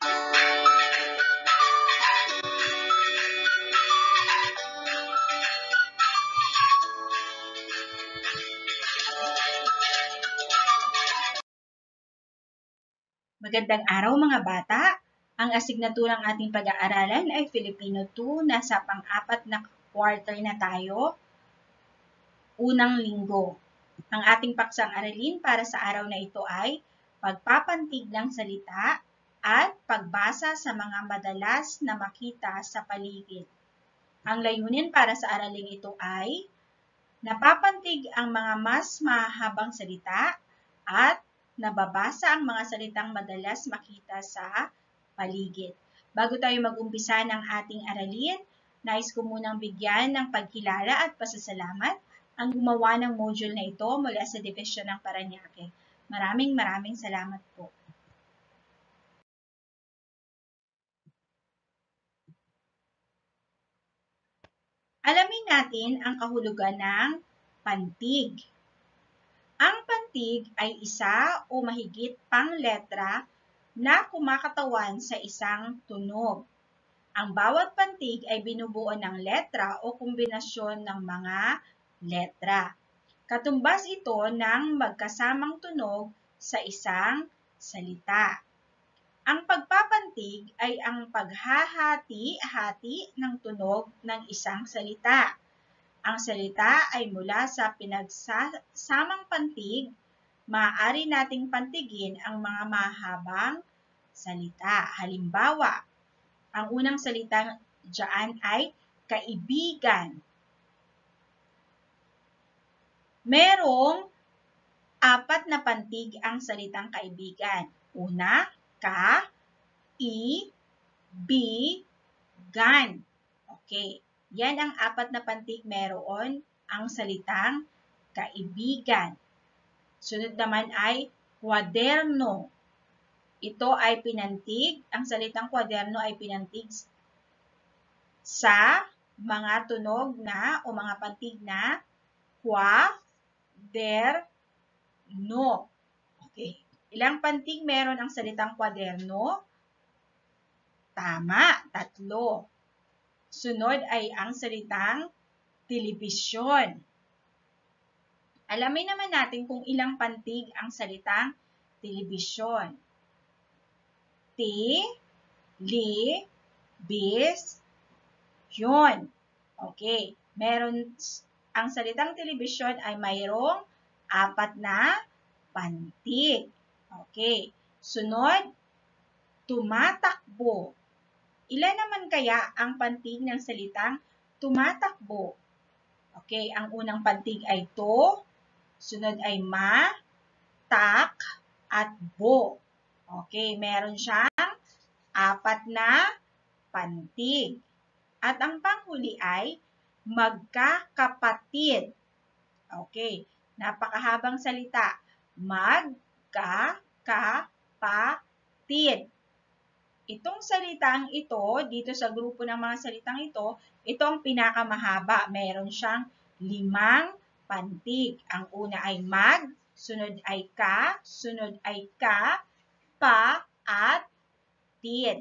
Magandang araw mga bata! Ang asignaturang ating pag-aaralan ay Filipino 2. Nasa pang-apat na quarter na tayo. Unang linggo. Ang ating paksang aralin para sa araw na ito ay pagpapantig ng salita at pagbasa sa mga madalas na makita sa paligid. Ang layunin para sa araling ito ay napapantig ang mga mas mahahabang salita at nababasa ang mga salitang madalas makita sa paligid. Bago tayo mag-umpisa ng ating aralin, nais ko munang bigyan ng pagkilala at pasasalamat ang gumawa ng module na ito mula sa Division ng Parañaque. Maraming salamat po. Alamin natin ang kahulugan ng pantig. Ang pantig ay isa o mahigit pang letra na kumakatawan sa isang tunog. Ang bawat pantig ay binubuo ng letra o kombinasyon ng mga letra. Katumbas ito ng magkasamang tunog sa isang salita. Ang pagpapantig ay ang paghahati-hati ng tunog ng isang salita. Ang salita ay mula sa pinagsasamang pantig, maaari nating pantigin ang mga mahabang salita. Halimbawa, ang unang salita diyan ay kaibigan. Merong 4 na pantig ang salitang kaibigan. Una, ka-i-bi-gan. Okay. Yan ang 4 na pantig meron ang salitang kaibigan. Sunod naman ay kwaderno. Ito ay pinantig, ang salitang kwaderno ay pinantig sa mga tunog na o mga pantig na kwa-der-no. Okay. Ilang pantig meron ang salitang kwaderno? Tama, 3. Sunod ay ang salitang telebisyon. Alamin naman natin kung ilang pantig ang salitang telebisyon. Te-li-bis-yon. Okay. Meron ang salitang telebisyon ay mayroong 4 na pantig. Okay. Sunod, tumatakbo. Ilan naman kaya ang pantig ng salitang tumatakbo? Okay, ang unang pantig ay to, sunod ay ma, tak, at bo. Okay, meron siyang 4 na pantig. At ang panghuli ay magkakapatid. Okay, napakahabang salita. Magkakapatid. Itong salitang ito, dito sa grupo ng mga salitang ito, ito ang pinakamahaba. Meron siyang 5 pantig. Ang una ay mag, sunod ay ka, sunod ay ka, pa, at tid.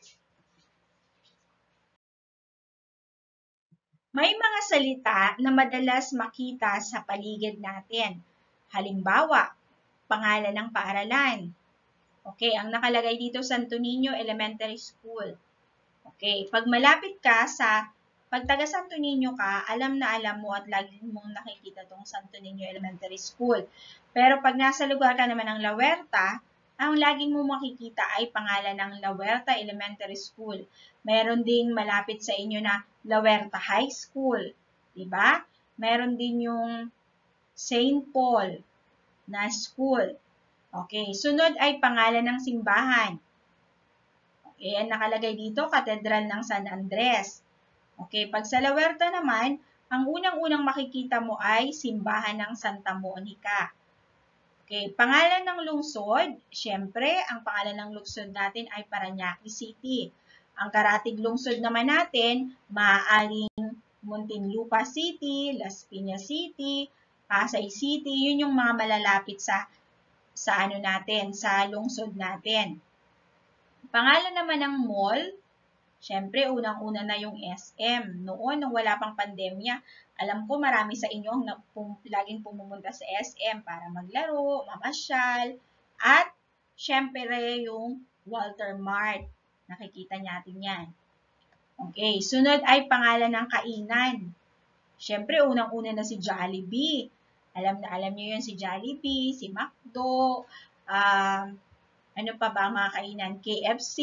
May mga salita na madalas makita sa paligid natin. Halimbawa, pangalan ng paaralan. Okay, ang nakalagay dito Santo Niño Elementary School. Okay, pag malapit ka pag taga Santo Niño ka, alam na alam mo at lagi mong nakikita tong Santo Niño Elementary School. Pero pag nasa lugar ka naman ng La Huerta, ang laging mo makikita ay pangalan ng La Huerta Elementary School. Meron ding malapit sa inyo na La Huerta High School. Diba? Meron din yung St. Paul na school. Okay, sunod ay pangalan ng simbahan. Okay, ang nakalagay dito, Katedral ng San Andres. Okay, pag sa La Huerta naman, ang unang-unang makikita mo ay simbahan ng Santa Monica. Okay, pangalan ng lungsod, syempre, ang pangalan ng lungsod natin ay Parañaque City. Ang karatig lungsod naman natin, maaaring Muntinlupa City, Las Piñas City, Pasay City, yun yung mga malalapit sa lungsod natin. Pangalan naman ng mall, syempre unang-una na yung SM. Noon, nung wala pang pandemya, alam ko marami sa inyo ang laging pumumunta sa SM para maglaro, mamasyal, at syempre yung Walter Mart. Nakikita natin yan. Okay, sunod ay pangalan ng kainan. Syempre, unang-una na si Jollibee. Alam na alam niyo yun si Jollibee, si McDo, ano pa ba ang mga kainan? KFC,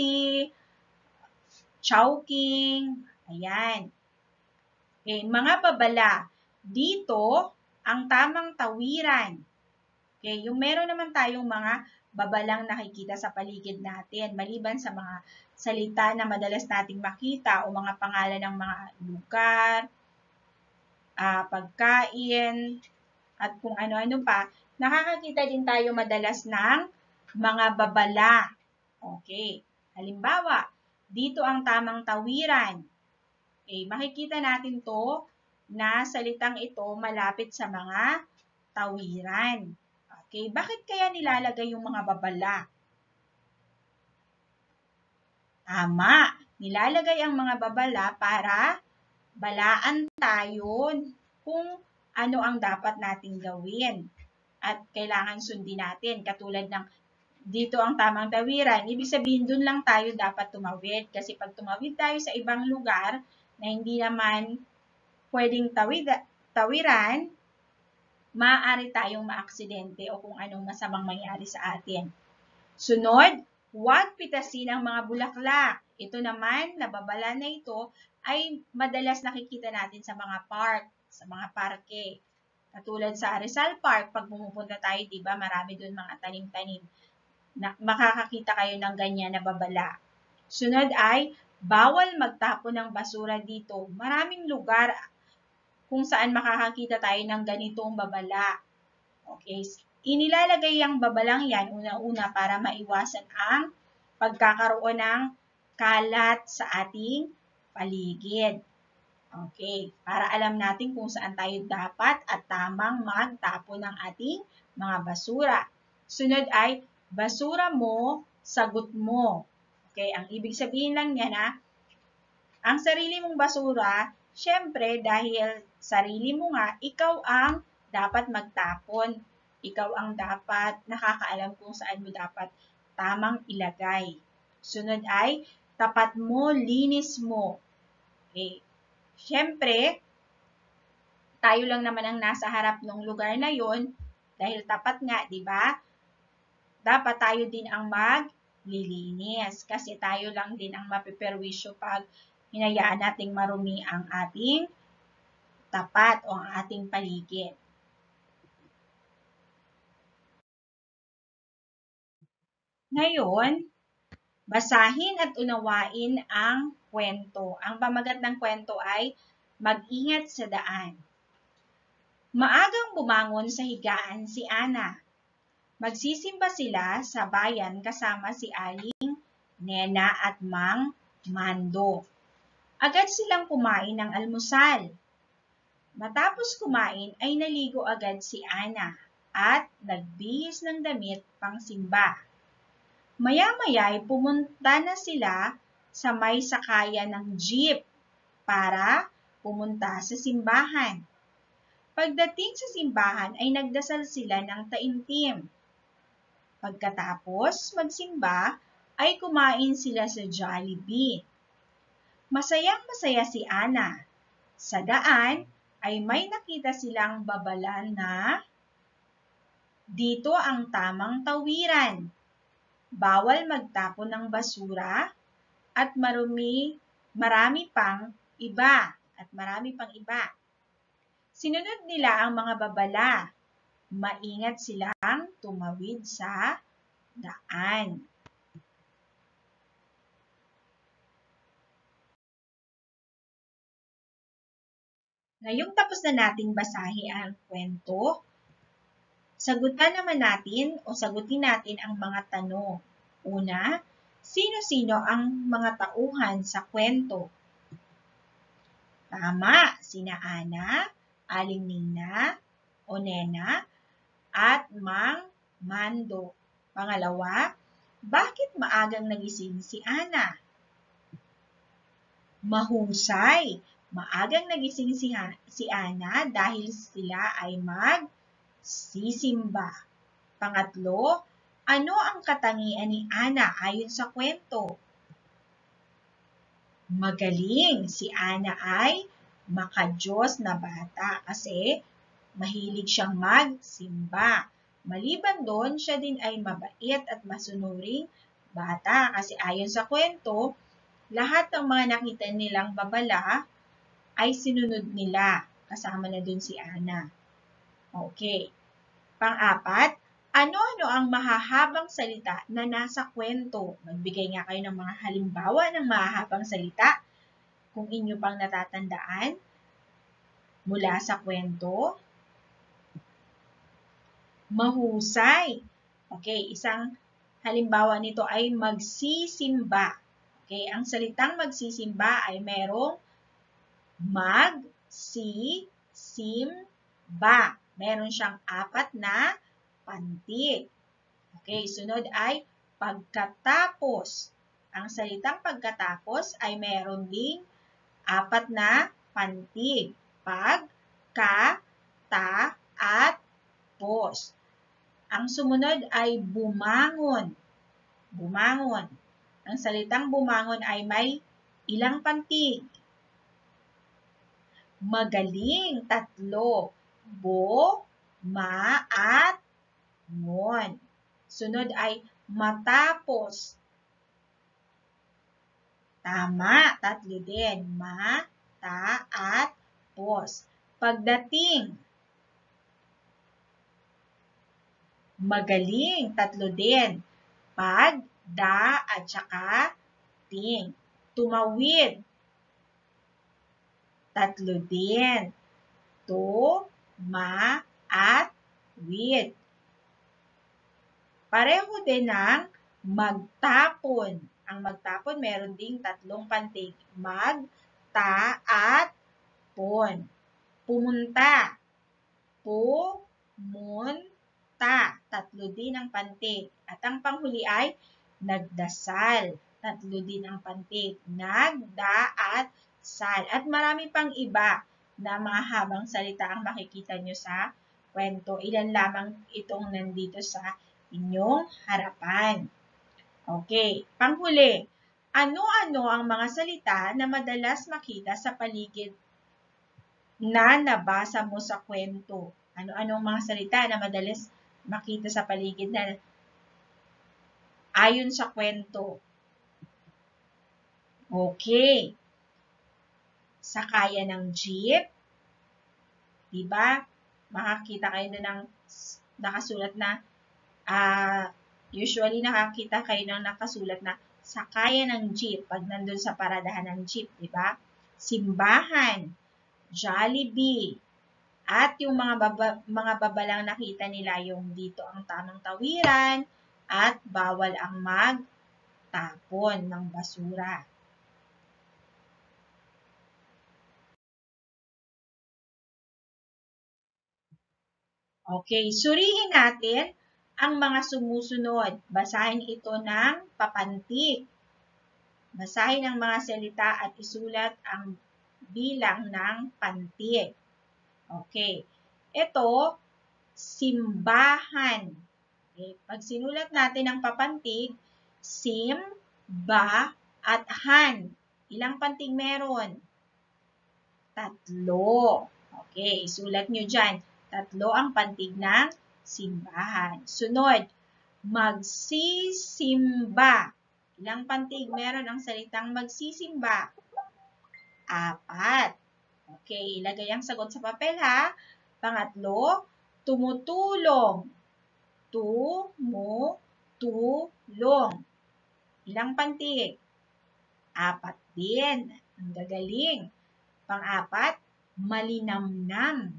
Chowking, ayan. Okay, mga babala. Dito, ang tamang tawiran. Okay, yung meron naman tayong mga babalang nakikita sa paligid natin, maliban sa mga salita na madalas nating makita o mga pangalan ng mga lugar, pagkain, at kung ano-ano pa, nakakakita din tayo madalas ng mga babala. Okay, halimbawa, dito ang tamang tawiran. Okay, makikita natin to na salitang ito malapit sa mga tawiran. Okay, bakit kaya nilalagay yung mga babala? Tama, nilalagay ang mga babala para balaan tayo kung ano ang dapat nating gawin at kailangan sundin natin. Katulad ng dito ang tamang tawiran, ibig sabihin dun lang tayo dapat tumawid. Kasi pag tumawid tayo sa ibang lugar na hindi naman pwedeng tawiran, maaari tayong maaksidente o kung anong masamang mangyari sa atin. Sunod, huwag pitasin ang mga bulaklak. Ito naman, nababala na ito, ay madalas nakikita natin sa mga park, sa mga parke. Katulad sa Rizal Park, pag pumupunta tayo, diba, marami doon mga tanim-tanim. Makakakita kayo ng ganyan na babala. Sunod ay, bawal magtapon ng basura dito. Maraming lugar kung saan makakakita tayo ng ganitong babala. Okay, inilalagay ang babalang yan una-una para maiwasan ang pagkakaroon ng kalat sa ating paligid. Okay, para alam natin kung saan tayo dapat at tamang magtapon ng ating mga basura. Sunod ay, basura mo, sagot mo. Okay, ang ibig sabihin lang niya na, ang sarili mong basura, syempre dahil sarili mo nga, ikaw ang dapat magtapon. Ikaw ang dapat nakakaalam kung saan mo dapat tamang ilagay. Sunod ay, tapat mo, linis mo. Okay. Syempre, tayo lang naman ang nasa harap ng lugar na yon dahil tapat nga, di ba? Dapat tayo din ang maglilinis kasi tayo lang din ang mapiperwisyo pag hinayaan nating marumi ang ating tapat o ang ating paligid. Ngayon, basahin at unawain ang kwento. Ang pamagat ng kwento ay mag-ingat sa daan. Maagang bumangon sa higaan si Ana. Magsisimba sila sa bayan kasama si Aling Nena at Mang Mando. Agad silang kumain ng almusal. Matapos kumain ay naligo agad si Ana at nagbihis ng damit pang simba. Maya-maya ay pumunta na sila sa may sakayan ng jeep para pumunta sa simbahan. Pagdating sa simbahan ay nagdasal sila ng taimtim. Pagkatapos magsimba ay kumain sila sa Jollibee. Masayang-masaya si Ana. Sa daan ay may nakita silang babala na dito ang tamang tawiran. Bawal magtapon ng basura at marami pang iba. Sinunod nila ang mga babala. Maingat silang tumawid sa daan. Ngayong tapos na nating basahin ang kwento, sagutin natin ang mga tanong. Una, sino-sino ang mga tauhan sa kwento? Tama, sina Ana, Aling Nina, o Nena, at Mang Mando. Pangalawa, Bakit maagang nagising si Ana? Mahusay. Maagang nagising si Ana dahil sila ay magsisimba. Pangatlo, ano ang katangian ni Ana ayon sa kwento? Magaling. Si Ana ay makadiyos na bata kasi mahilig siyang magsimba. Maliban doon, siya din ay mabait at masunuring bata kasi ayon sa kwento, lahat ng mga nakita nilang babala ay sinunod nila. Kasama na dun si Ana. Okay. Pang-apat, ano-ano ang mahahabang salita na nasa kwento? Magbigay nga kayo ng mga halimbawa ng mahahabang salita kung inyo pang natatandaan mula sa kwento. Mahusay. Okay, isang halimbawa nito ay magsisimba. Okay, ang salitang magsisimba ay merong magsisimba. Meron siyang 4 na pantig. Okay, sunod ay pagkatapos. Ang salitang pagkatapos ay meron ding 4 na pantig. Pag, ka, ta, at pos. Ang sumunod ay bumangon. Bumangon. Ang salitang bumangon ay may ilang pantig? Magaling, 3. Bo, ma, at ngon. Sunod ay matapos. Tama, 3 din. Ma, ta, at pos. Pagdating. Magaling, 3 din. Pag, da, at saka ting. Tumawid. 3 din. To, ma, at wid. Pareho din ng magtapon. Ang magtapon meron ding 3 pantig. Mag, ta, at pon. Pumunta. Pu, mun, ta. 3 din ang pantig. At ang panghuli ay nagdasal. 3 din ang pantig. Nag, da, at sal. At marami pang iba na mga habang salita ang makikita nyo sa kwento. Ilan lamang itong nandito sa inyong harapan. Okay, panghuli. Ano-ano ang mga salita na madalas makita sa paligid na nabasa mo sa kwento? Ano-ano ang mga salita na madalas makita sa paligid na ayon sa kwento? Okay. Sakayan ng jeep. Diba? Makakita kayo doon ng nakasulat na usually nakakita kayo ng nakasulat na sakayan ng jeep pag nandun sa paradahan ng jeep, di ba? Simbahan, Jollibee, at yung mga babalang nakita nila yung dito ang tamang tawiran at bawal ang magtapon ng basura. Okay, suriin natin ang mga sumusunod. Basahin ito ng papantig. Basahin ang mga salita at isulat ang bilang ng pantig. Okay. Ito, simbahan. Okay. Pag sinulat natin ang papantig, sim, ba, at han. Ilang pantig meron? 3. Okay, isulat nyo dyan. 3 ang pantig ng simbahan. Sunod, magsisimba. Ilang pantig meron ang salitang magsisimba? 4. Okay, ilagay ang sagot sa papel ha. Pangatlo, tumutulong. Tumutulong. Ilang pantig? 4 din. Ang gagaling. Pang-4, malinamnam.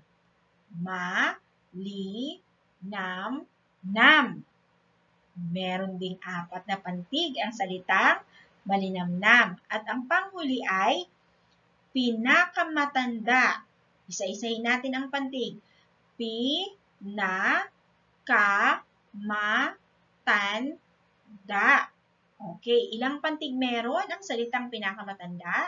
Ma-li-nam-nam. Meron ding 4 na pantig ang salitang malinamnam. At ang panghuli ay pinakamatanda. Isa-isahin natin ang pantig. Pi-na-ka-ma-tan-da. da. Okay, ilang pantig meron ang salitang pinakamatanda?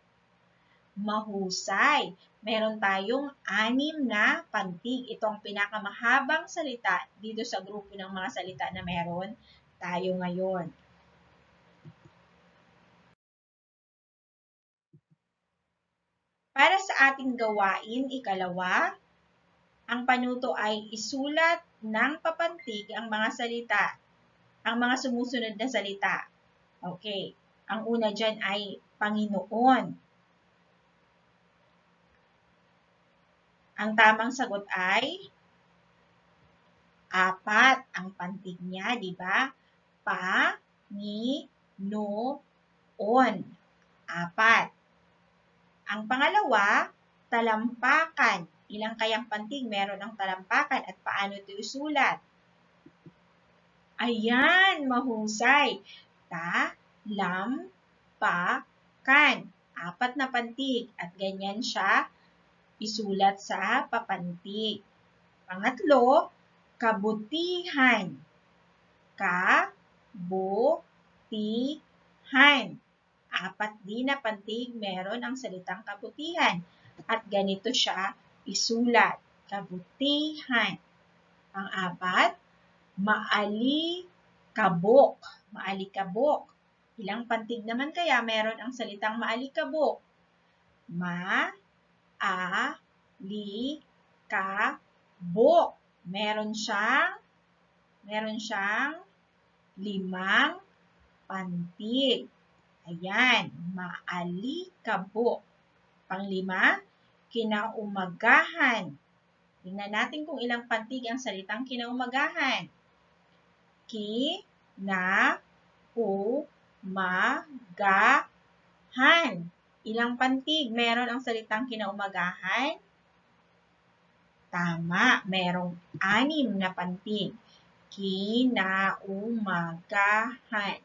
Mahusay. Meron tayong 6 na pantig. Ito ang pinakamahabang salita dito sa grupo ng mga salita na meron tayo ngayon. Para sa ating gawain, ikalawa, ang panuto ay isulat ng papantig ang mga salita, ang mga sumusunod na salita. Okay. Ang una dyan ay Panginoon. Ang tamang sagot ay 4 ang pantig niya, di ba? Pa-ni-no-on. 4. Ang pangalawa, talampakan. Ilang kayang pantig meron ang talampakan at paano ito isulat? Ayan, mahusay. Ta-lam-pa-kan. 4 na pantig at ganyan siya isulat sa papantig. Pangatlo, kabutihan. Ka-bu-ti-han. 4 din na pantig meron ang salitang kabutihan. At ganito siya isulat. Kabutihan. Pang-4, maalikabok. Maalikabok. Ilang pantig naman kaya meron ang salitang maalikabok? Ma-a-li-ka-bok. Meron siyang 5 pantig. Ayan, maalikabok. Pang-5, kinaumagahan. Tingnan natin kung ilang pantig ang salitang kinaumagahan. Ki-na-u-ma-ga-han. Ilang pantig meron ang salitang kinaumagahan? Tama, merong 6 na pantig. Kinaumagahan.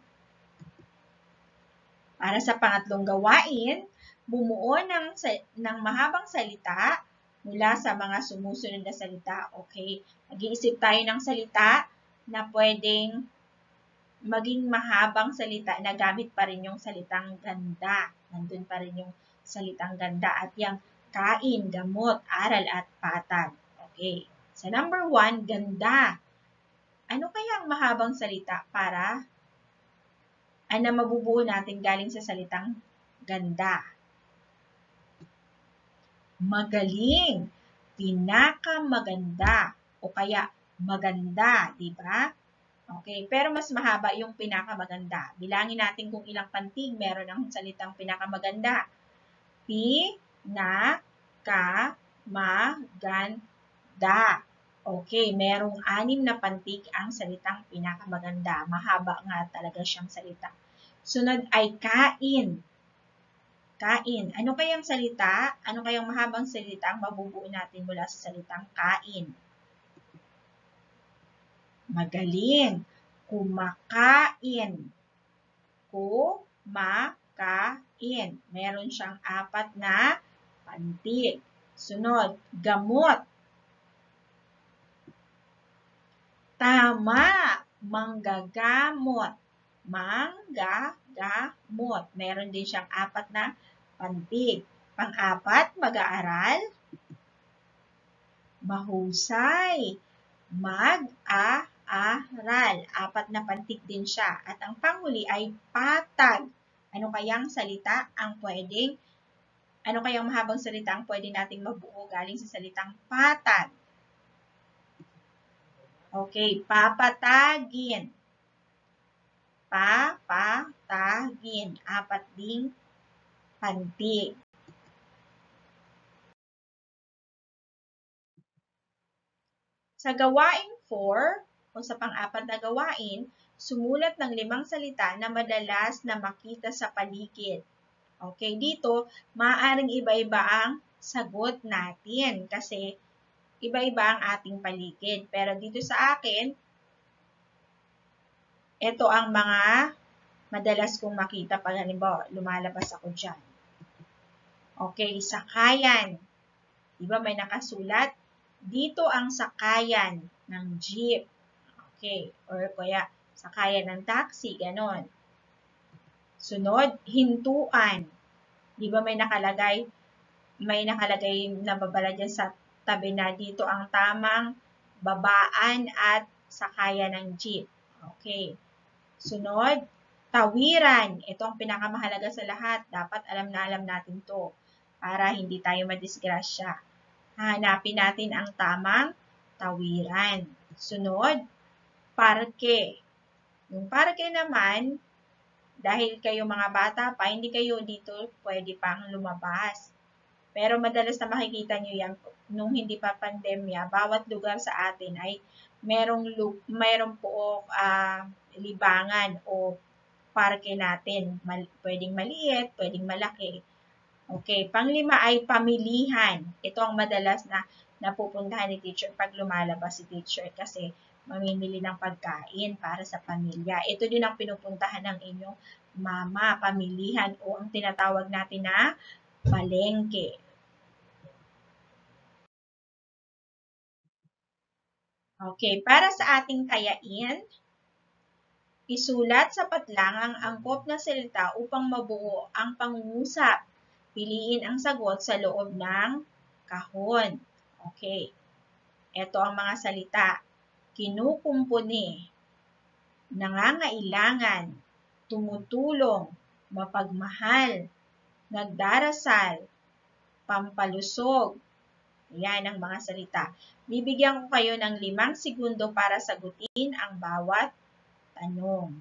Para sa pangatlong gawain, bumuo ng mahabang salita mula sa mga sumusunod na salita. Okay? Mag-iisip tayo ng salita na pwedeng maging mahabang salita na gamit pa rin yung salitang ganda. Nandun pa rin yung salitang ganda at yung kain, gamot, aral at patag. Okay. Sa number 1, ganda. Ano kaya ang mahabang salita para na mabubuo natin galing sa salitang ganda? Magaling, pinakamaganda, o kaya maganda, di ba? Okay, pero mas mahaba yung pinakamaganda. Bilangin natin kung ilang pantig meron ang salitang pinakamaganda. Pinakamaganda. Okay, merong 6 na pantig ang salitang pinakamaganda. Mahaba nga talaga siyang salita. Sunod ay kain. Kain. Ano kayang salita? Ano kayang mahabang salita ang mabubuo natin mula sa salitang kain? Magaling. Kumakain. Kumakain. Meron siyang 4 na pantig. Sunod, gamot. Tama. Manggagamot. Manggagamot. Meron din siyang 4 na pantig. Pang-4, mag-aaral. Mahusay. Mag-aaral. 4 na pantig din siya. At ang panghuli ay patag. Ano kayang mahabang salita ang pwede nating mabuo galing sa salitang patag? Okay, papatagin. Papatagin. 4 ding pantig. Sa gawain 4, o sa pang-4 na gawain, sumulat ng 5 salita na madalas na makita sa paligid. Okay, dito, maaaring iba-iba ang sagot natin kasi iba-iba ang ating paligid. Pero dito sa akin, ito ang mga madalas kong makita pag halimbawa lumalabas ako dyan. Okay, sakayan. Diba may nakasulat? Dito ang sakayan ng jeep. Okay, or kaya Sakayan ng taxi, ganon. Sunod, hintuan. Di ba may nakalagay na babala dyan sa tabi na dito ang tamang babaan at sakayan ng jeep. Okay. Sunod, tawiran. Ito ang pinakamahalaga sa lahat. Dapat alam na alam natin to para hindi tayo madisgrasya. Hahanapin natin ang tamang tawiran. Sunod, parke. Yung parke naman, dahil kayo mga bata pa, hindi kayo dito pwede pang lumabas. Pero madalas na makikita nyo yan nung hindi pa pandemya, bawat lugar sa atin ay merong po libangan o parke natin. Pwedeng maliit, pwedeng malaki. Okay, panglima ay pamilihan. Ito ang madalas na napupuntahan ni teacher pag lumalabas si teacher kasi mamimili ng pagkain para sa pamilya. Ito din ang pinupuntahan ng inyong mama, pamilihan o ang tinatawag natin na palengke. Okay, para sa ating tayain, isulat sapat lang ang angkop na salita upang mabuo ang pangungusap. Piliin ang sagot sa loob ng kahon. Okay. Ito ang mga salita. Kinukumpuni, nangangailangan, tumutulong, mapagmahal, nagdarasal, pampalusog. Yan ang mga salita. Bibigyan ko kayo ng 5 segundo para sagutin ang bawat tanong.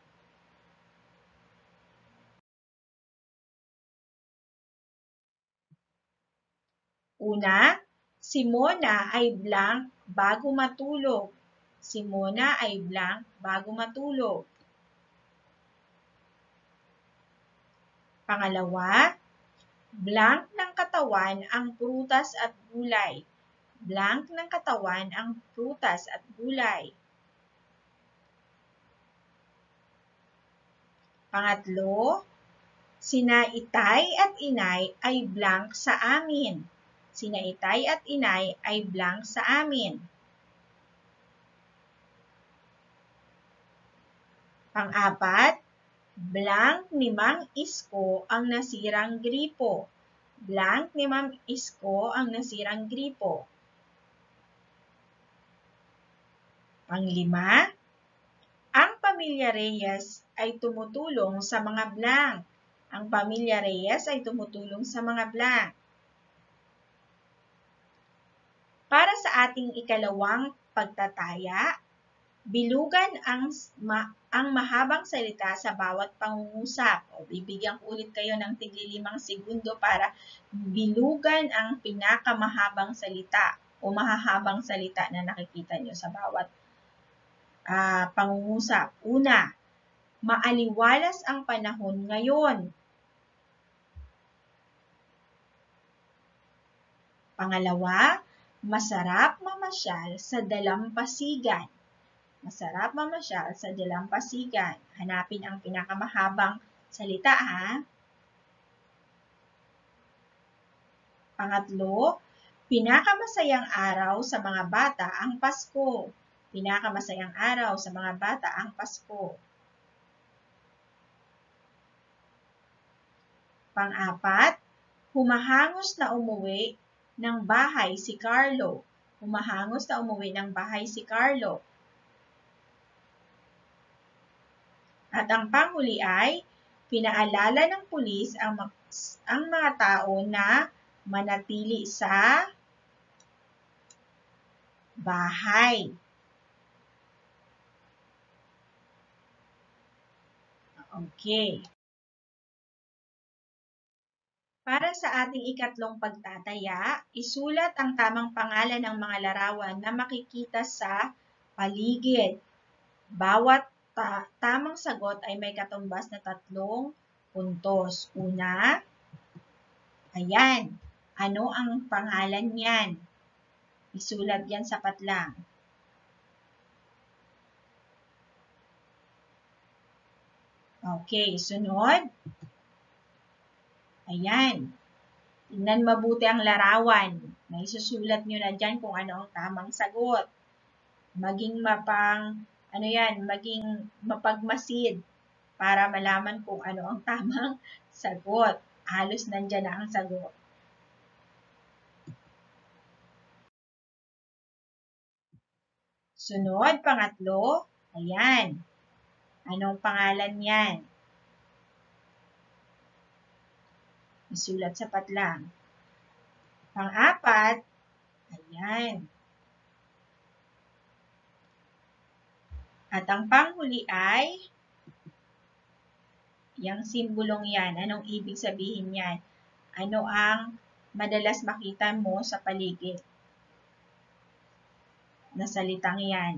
Una, si Mona ay blank bago matulog. Si Mona ay blank bago matulog. Pangalawa, blank ng katawan ang prutas at gulay. Blank ng katawan ang prutas at gulay. Pangatlo, sina Itay at Inay ay blank sa amin. Sina Itay at Inay ay blank sa amin. Pang-apat, blank ni Mang Isko ang nasirang gripo. Blank ni Mang Isko ang nasirang gripo. Pang-lima, ang pamilya Reyes ay tumutulong sa mga blank. Ang pamilya Reyes ay tumutulong sa mga blank. Para sa ating ikalawang pagtataya, bilugan ang mahabang salita sa bawat pangungusap. O, bibigyan ko ulit kayo ng tigli 5 segundo para bilugan ang pinakamahabang salita o mahahabang salita na nakikita nyo sa bawat pangungusap. Una, maaliwalas ang panahon ngayon. Pangalawa, masarap mamasyal sa dalampasigan. Masarap mamasyal sa dalampasigan. Hanapin ang pinakamahabang salita, ha? Pangatlo, pinakamasayang araw sa mga bata ang Pasko. Pinakamasayang araw sa mga bata ang Pasko. Pang-apat, humahangos na umuwi ng bahay si Carlo. Humahangos na umuwi ng bahay si Carlo. At ang panghuli ay, pinaalala ng pulis ang mga tao na manatili sa bahay. Okay. Para sa ating ikatlong pagtataya, isulat ang tamang pangalan ng mga larawan na makikita sa paligid. Bawat tamang sagot ay may katumbas na 3 puntos. Una, ayan. Ano ang pangalan niyan? Isulat yan sapat lang. Okay, sunod. Ayan. Tingnan mabuti ang larawan. May susulat nyo na dyan kung ano ang tamang sagot. Maging ano yan, maging mapagmasid para malaman kung ano ang tamang sagot. Halos nandyan na ang sagot. Sunod, pangatlo, ayan. Anong pangalan yan? Isulat sapat lang. Pang-apat, ayan. At ang panghuli ay, yung simbolong yan. Anong ibig sabihin yan? Ano ang madalas makita mo sa paligid na salitang yan?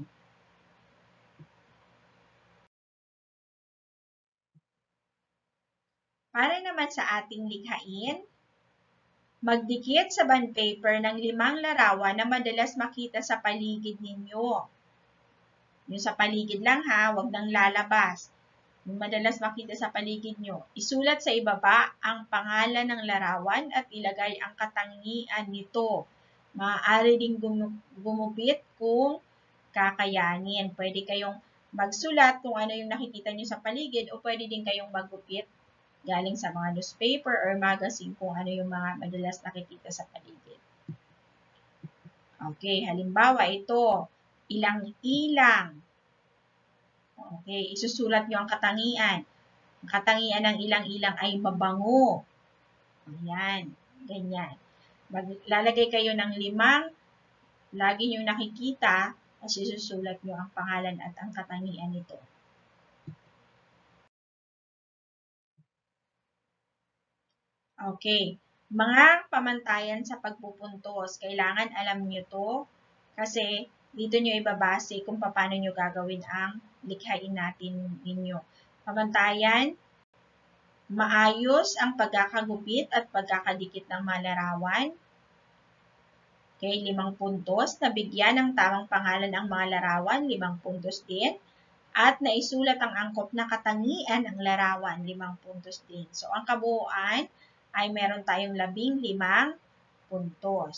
Para naman sa ating likhain, magdikit sa bond paper ng 5 larawan na madalas makita sa paligid ninyo. Yung sa paligid lang ha, wag nang lalabas. Yung madalas makita sa paligid nyo. Isulat sa ibaba ang pangalan ng larawan at ilagay ang katangian nito. Maaari ding gumupit kung kakayanin. Pwede kayong magsulat kung ano yung nakikita nyo sa paligid o pwede din kayong maggupit galing sa mga newspaper or magazine kung ano yung mga madalas nakikita sa paligid. Okay, halimbawa ito, ilang-ilang. Okay, isusulat nyo ang katangian. Ang katangian ng ilang-ilang ay mabango. Ayan, ganyan. Maglalagay kayo ng 5, lagi nyo nakikita, at isusulat nyo ang pangalan at ang katangian nito. Okay, mga pamantayan sa pagpupuntos. Kailangan alam nyo to kasi dito nyo ibabase kung paano nyo gagawin ang likhain natin ninyo. Pamantayan, maayos ang pagkakagupit at pagkakadikit ng mga larawan. Okay, 5 puntos. Nabigyan ng tamang pangalan ang mga larawan, 5 puntos din. At naisulat ang angkop na katangian ng larawan, 5 puntos din. So, ang kabuuan ay meron tayong 15 puntos.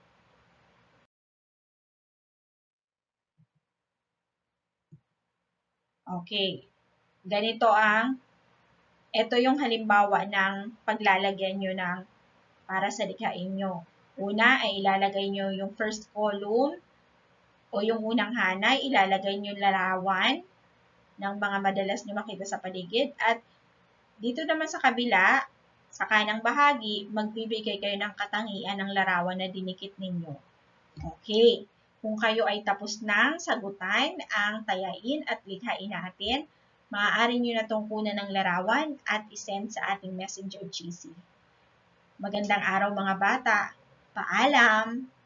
Okay. Ganito ito yung halimbawa ng paglalagyan nyo ng para sa likhain nyo. Una ay ilalagay nyo yung first column o yung unang hanay, ilalagay nyo yung larawan ng mga madalas nyo makita sa paligid. At dito naman sa kabila, sa kanang bahagi, magbibigay kayo ng katangian ng larawan na dinikit ninyo. Okay. Kung kayo ay tapos nang sagutan ang tayain at likhain natin, maaari nyo na itong kunan ng larawan at isend sa ating Messenger GC. Magandang araw mga bata. Paalam!